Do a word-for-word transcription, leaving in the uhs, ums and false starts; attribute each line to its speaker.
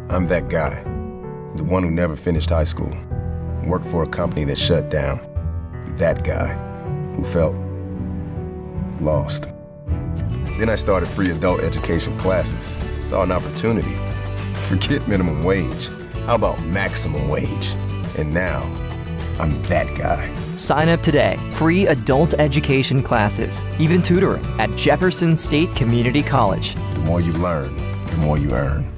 Speaker 1: I'm that guy, the one who never finished high school, worked for a company that shut down. That guy who felt lost. Then I started free adult education classes, saw an opportunity. Forget minimum wage. How about maximum wage? And now, I'm that guy.
Speaker 2: Sign up today. Free adult education classes, even tutoring at Jefferson State Community College.
Speaker 1: The more you learn, the more you earn.